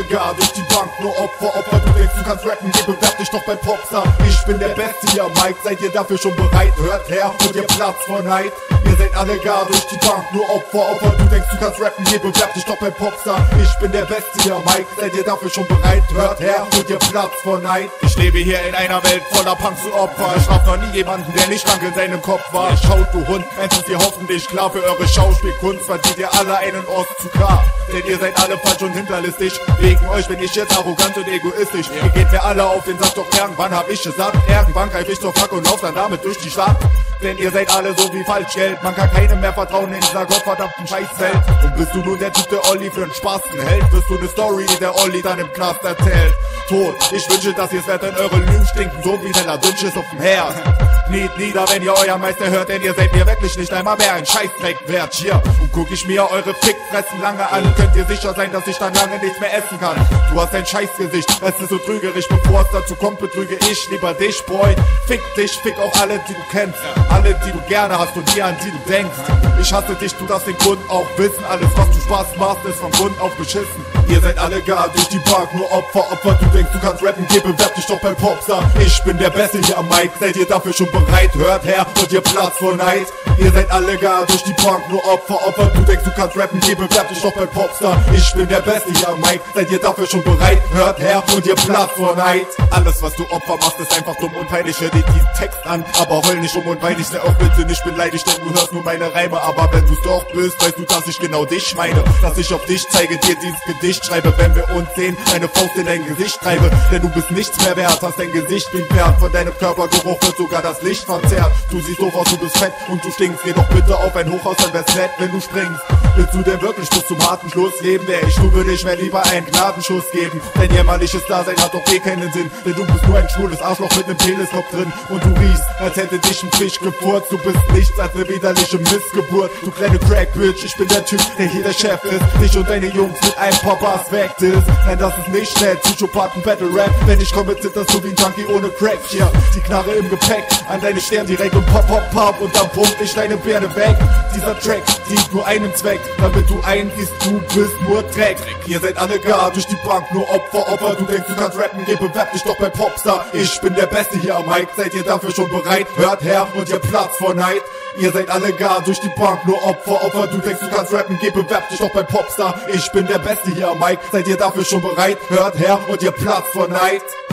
gar durch die Bank, nur Opfer, du denkst du kannst rappen, geh bewerb dich doch bei Popstar. Ich bin der Beste hier am Mic, seid ihr dafür schon bereit? Hört her und ihr Platz vor Neid. Ihr seid alle gar durch die Bank, nur Opfer, du denkst du kannst rappen, geh bewerb dich doch bei Popstar. Ich bin der Beste hier am Mic, seid ihr dafür schon bereit? Hört her und ihr Platz vor Neid. Ich lebe hier in einer Welt voller Punks und Opfer. Ich straf noch nie jemanden, der nicht krank in seinem Kopf war. Schaut du Hund, eins ist dir hoffentlich klar, für eure Schauspielkunst verdient ihr alle einen Ost zu K. Denn ihr seid alle falsch und hinterlistig. Wegen euch bin ich jetzt arrogant und egoistisch. Ihr geht mir alle auf den Sack, doch irgendwann hab ich gesagt, irgendwann greif ich zur Fuck und lauf dann damit durch die Stadt. Denn ihr seid alle so wie Falschgeld. Man kann keinem mehr vertrauen in dieser gottverdammten Scheißwelt. Und bist du nun der Typ, der Olli für einen Spasten hält, bist du ne Story, die der Olli dann im Knast erzählt. Tot, ich wünsche, dass ihr's werdet, denn eure Lügen stinken so wie der Wünsch ist auf dem Herd. Kniet nieder, wenn ihr euer Meister hört, denn ihr seid mir wirklich nicht einmal mehr ein Scheißdreck wert. Hier, und guck ich mir eure Fickfressen lange an, könnt ihr sicher sein, dass ich dann lange nichts mehr essen kann. Du hast ein Scheißgesicht, es ist so trügerisch, bevor es dazu kommt, betrüge ich lieber dich, Boy. Fick dich, fick auch alle, die du kennst, alle, die du gerne hast und die, an die du denkst. Ich hasse dich, du darfst den Grund auch wissen, alles, was du Spaß machst, ist von Grund auf beschissen. Ihr seid alle gar durch die Bank, nur Opfer, du denkst, du kannst rappen, geh bewerb dich doch beim Popstar. Ich bin der Beste hier am Mic, seid ihr dafür schon bereit? Hört her und ihr Platz vor Neid. Ihr seid alle gar durch die Bank, nur Opfer, du denkst, du kannst rappen, geh bewerb dich doch beim Popstar. Ich bin der Beste hier am Mic, seid ihr dafür schon bereit? Hört her und ihr Platz vor Neid. Alles, was du Opfer machst, ist einfach dumm und peinlich. Hör dir diesen Text an, aber heul nicht um und wein nicht. Sei auch bitte nicht beleidigt, denn du hörst nur meine Reime. Aber wenn du's doch bist, weißt du, dass ich genau dich meine. Dass ich auf dich zeige, dir dieses Gedicht schreibe. Wenn wir uns sehen, eine Faust in dein Gesicht treibe. Denn du bist nichts mehr wert, hast dein Gesicht wie ein Pferd. Von deinem Körpergeruch wird sogar das Licht verzerrt. Du siehst doof aus, du bist fett und du stinkst. Geh doch bitte auf ein Hochhaus, dann wär's nett, wenn du springst. Willst du denn wirklich bis zum harten Schluss leben? Wär ich, du würde ich mir lieber einen Gnadenschuss geben. Dein jämmerliches Dasein hat doch eh keinen Sinn. Denn du bist nur ein schwules Arschloch mit nem Peniskopf drin. Und du riechst, als hätte dich ein Fisch gefurzt. Du bist nichts als eine widerliche Missgeburt. Du kleine Crack-Bitch, ich bin der Typ, der hier der Chef ist. Dich und deine Jungs mit einem Papas weckt ist. Nein, das ist nicht nett, Psychopathen-Battle-Rap. Wenn ich komme, zitterst du wie ein Junkie ohne Crack. Ja, die Knarre im Gepäck, an deine Stirn direkt und pop, pop, pop. Und dann pump ich deine Birne weg. Dieser Track dient nur einen Zweck, damit du einsiehst, du bist nur Dreck. Ihr seid alle gar durch die Bank, nur Opfer, du denkst, du kannst rappen, geh bewerb dich doch bei Popstar. Ich bin der Beste hier am Mic, seid ihr dafür schon bereit? Hört her und ihr Platz vor Neid. Ihr seid alle gar durch die Bank, nur Opfer, du denkst, du kannst rappen, geh bewerb dich doch bei Popstar. Ich bin der Beste hier am Mic, seid ihr dafür schon bereit? Hört her und ihr Platz vor Neid.